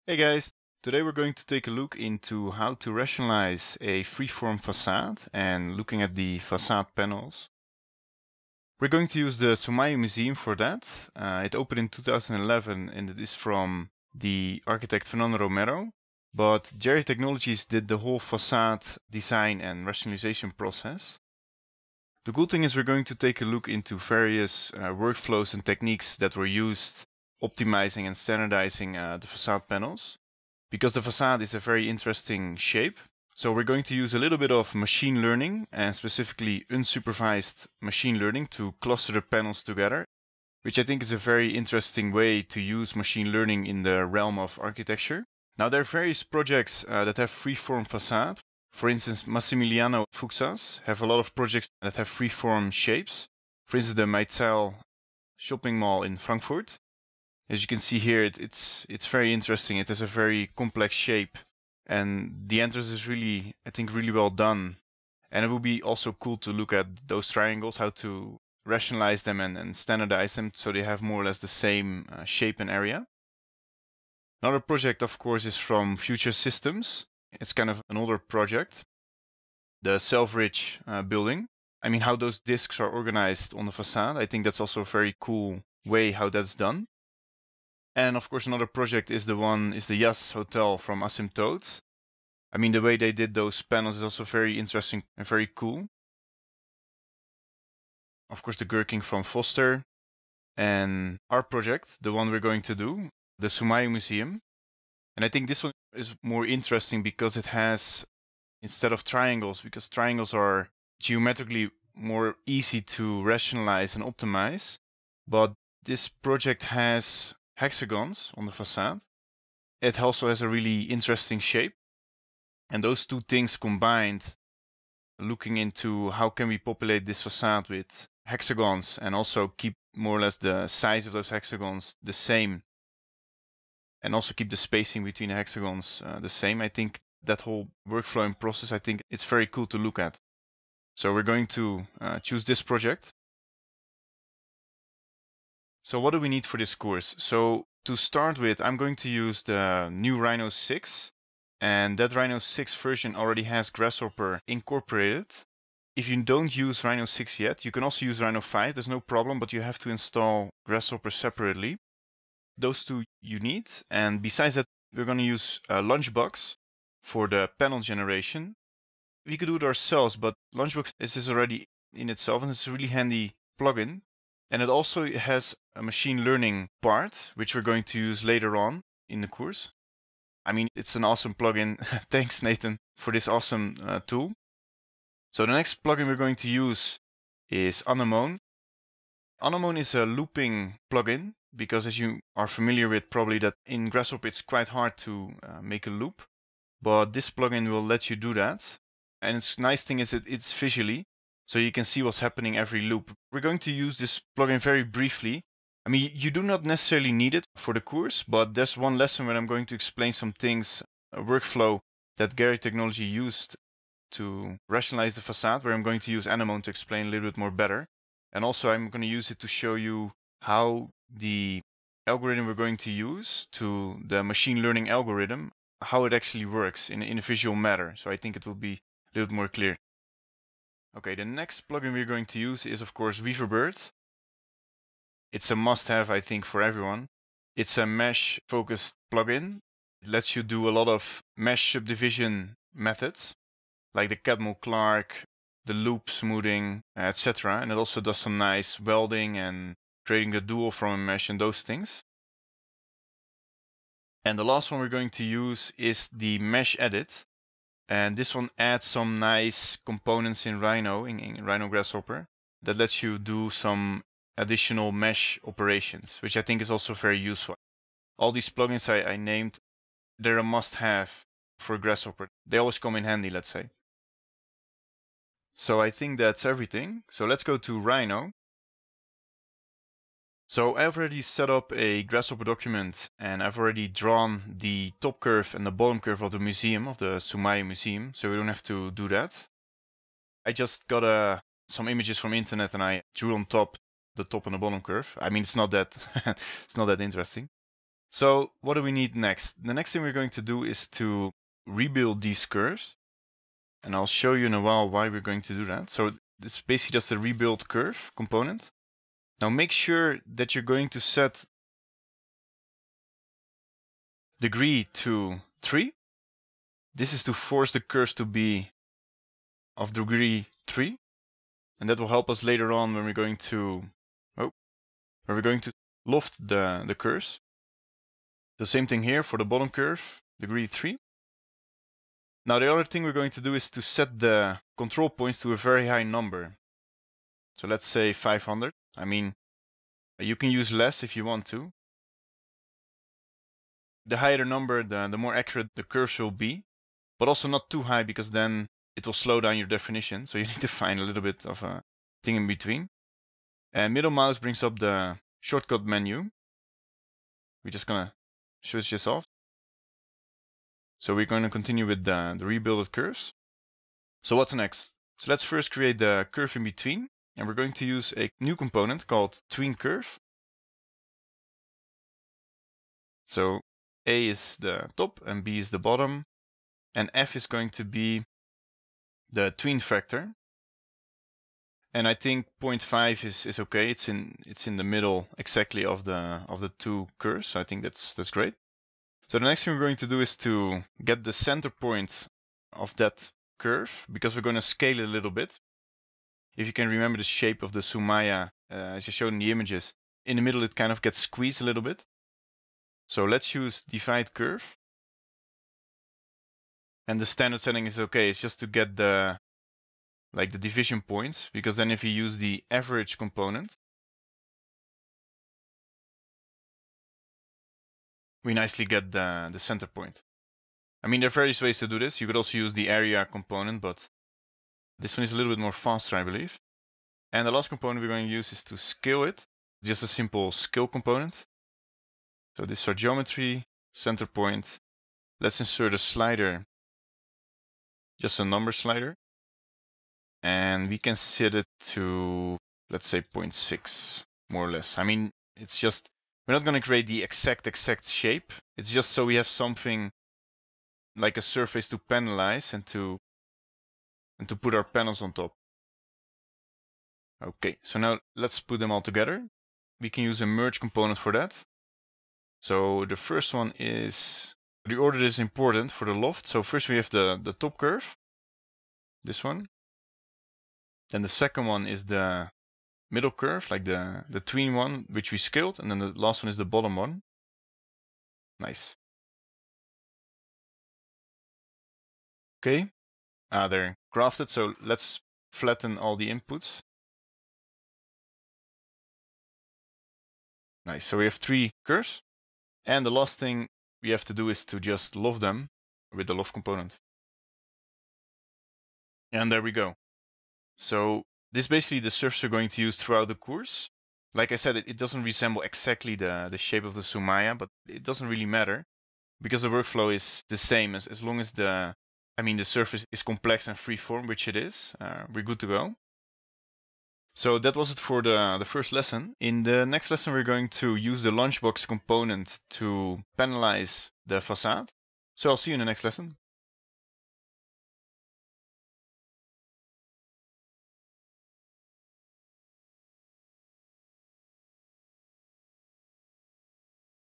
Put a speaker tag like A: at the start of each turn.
A: Hey guys, today we're going to take a look into how to rationalize a freeform facade and looking at the facade panels. We're going to use the Soumaya Museum for that. It opened in 2011 and it is from the architect Fernando Romero, but Gehry Technologies did the whole facade design and rationalization process. The cool thing is we're going to take a look into various workflows and techniques that were used optimizing and standardizing the facade panels, because the facade is a very interesting shape. So we're going to use a little bit of machine learning and specifically unsupervised machine learning to cluster the panels together, which I think is a very interesting way to use machine learning in the realm of architecture. Now there are various projects that have freeform facade. For instance, Massimiliano Fuxas have a lot of projects that have freeform shapes. For instance, the Maitzel shopping mall in Frankfurt. As you can see here, it's very interesting. It has a very complex shape, and the entrance is really, I think, really well done. And it would be also cool to look at those triangles, how to rationalize them and standardize them so they have more or less the same shape and area. Another project, of course, is from Future Systems. It's kind of an older project. The Selfridge building. I mean, how those discs are organized on the facade. I think that's also a very cool way how that's done. And of course, another project is the Yas Hotel from Asymptote. I mean, the way they did those panels is also very interesting and very cool. Of course, the Gherkin from Foster. And our project, the one we're going to do, the Soumaya Museum. And I think this one is more interesting because it has, instead of triangles, because triangles are geometrically more easy to rationalize and optimize. But this project has hexagons on the facade. It also has a really interesting shape. And those two things combined, looking into how can we populate this facade with hexagons and also keep more or less the size of those hexagons the same, and also keep the spacing between the hexagons the same. I think that whole workflow and process, I think it's very cool to look at. So we're going to choose this project. So what do we need for this course? So to start with, I'm going to use the new Rhino 6. And that Rhino 6 version already has Grasshopper incorporated. If you don't use Rhino 6 yet, you can also use Rhino 5. There's no problem, but you have to install Grasshopper separately. Those two you need. And besides that, we're going to use Lunchbox for the panel generation. We could do it ourselves, but Lunchbox is already in itself, and it's a really handy plugin. And it also has a machine learning part, which we're going to use later on in the course. I mean, it's an awesome plugin. Thanks, Nathan, for this awesome tool. So the next plugin we're going to use is Anemone. Anemone is a looping plugin, because as you are familiar with probably that in Grasshopper it's quite hard to make a loop. But this plugin will let you do that. And its nice thing is that it's visually, so you can see what's happening every loop. We're going to use this plugin very briefly. I mean, you do not necessarily need it for the course, but there's one lesson where I'm going to explain some things, a workflow that Gehry Technology used to rationalize the facade, where I'm going to use Anemone to explain a little bit more better. And also I'm going to use it to show you how the algorithm we're going to use, to the machine learning algorithm, how it actually works in a visual manner. So I think it will be a little bit more clear. Okay, the next plugin we're going to use is of course Weaverbird. It's a must-have, I think, for everyone. It's a mesh-focused plugin. It lets you do a lot of mesh subdivision methods, like the Cadmore-Clark, the loop smoothing, etc. And it also does some nice welding and creating a dual from a mesh and those things. And the last one we're going to use is the Mesh Edit. And this one adds some nice components in Rhino, in Rhino Grasshopper, that lets you do some additional mesh operations, which I think is also very useful. All these plugins I named, they're a must-have for Grasshopper. They always come in handy, let's say. So I think that's everything. So let's go to Rhino. So I've already set up a Grasshopper document, and I've already drawn the top curve and the bottom curve of the museum, of the Soumaya Museum, so we don't have to do that. I just got some images from internet and I drew on top the top and the bottom curve. I mean, it's not that it's not that interesting. So what do we need next? The next thing we're going to do is to rebuild these curves. And I'll show you in a while why we're going to do that. So it's basically just a rebuild curve component. Now make sure that you're going to set degree to 3. This is to force the curves to be of degree 3. And that will help us later on when we're going to loft the curves. The same thing here for the bottom curve, degree 3. Now the other thing we're going to do is to set the control points to a very high number. So let's say 500. I mean, you can use less if you want to. The higher the number, the more accurate the curves will be. But also not too high, because then it will slow down your definition. So you need to find a little bit of a thing in between. And middle mouse brings up the shortcut menu. We're just gonna switch this off. So we're going to continue with the rebuilded curves. So what's next? So let's first create the curve in between. And we're going to use a new component called tween curve. So A is the top and B is the bottom. And F is going to be the tween factor. And I think 0.5 is okay. It's in the middle exactly of the two curves. So I think that's great. So the next thing we're going to do is to get the center point of that curve, because we're going to scale it a little bit. If you can remember the shape of the Soumaya, as I showed in the images, in the middle it kind of gets squeezed a little bit. So let's use divide curve. And the standard setting is okay. It's just to get the division points, because then if you use the average component, we nicely get the center point. I mean, there are various ways to do this. You could also use the area component, but this one is a little bit more faster, I believe. And the last component we're going to use is to scale it. Just a simple scale component. So this is our geometry, center point. Let's insert a slider, just a number slider. And we can set it to, let's say 0.6, more or less. I mean, it's just, we're not going to create the exact shape. It's just so we have something like a surface to panelize and to put our panels on top. Okay, so now let's put them all together. We can use a merge component for that. So the first one is, the order is important for the loft. So first we have the top curve, this one. Then the second one is the middle curve, like the tween one, which we scaled. And then the last one is the bottom one. Nice. Okay, they're grafted, so let's flatten all the inputs. Nice, so we have 3 curves. And the last thing we have to do is to just loft them with the loft component. And there we go. So this is basically the surface we're going to use throughout the course. Like I said, it doesn't resemble exactly the shape of the Soumaya, but it doesn't really matter, because the workflow is the same as long as the surface is complex and freeform, which it is. We're good to go. So that was it for the first lesson. In the next lesson, we're going to use the Lunchbox component to panelize the facade. So I'll see you in the next lesson.